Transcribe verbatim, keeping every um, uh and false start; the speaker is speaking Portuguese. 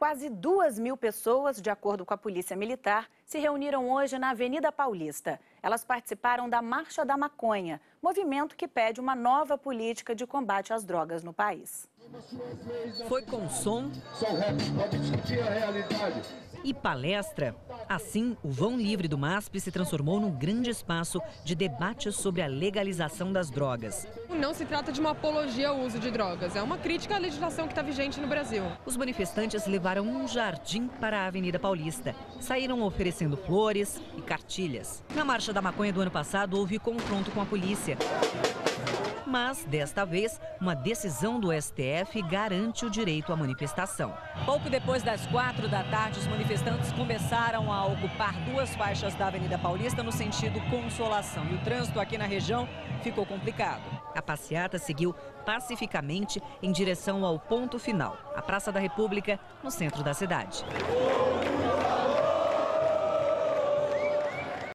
Quase duas mil pessoas, de acordo com a Polícia Militar, se reuniram hoje na Avenida Paulista. Elas participaram da Marcha da Maconha, movimento que pede uma nova política de combate às drogas no país. Foi com som e palestra. Assim, o vão livre do MASP se transformou num grande espaço de debate sobre a legalização das drogas. Não se trata de uma apologia ao uso de drogas, é uma crítica à legislação que está vigente no Brasil. Os manifestantes levaram um jardim para a Avenida Paulista. Saíram oferecendo flores e cartilhas. Na Marcha da Maconha do ano passado, houve confronto com a polícia. Mas, desta vez, uma decisão do S T F garante o direito à manifestação. Pouco depois das quatro da tarde, os manifestantes começaram a ocupar duas faixas da Avenida Paulista no sentido Consolação. E o trânsito aqui na região ficou complicado. A passeata seguiu pacificamente em direção ao ponto final, a Praça da República, no centro da cidade.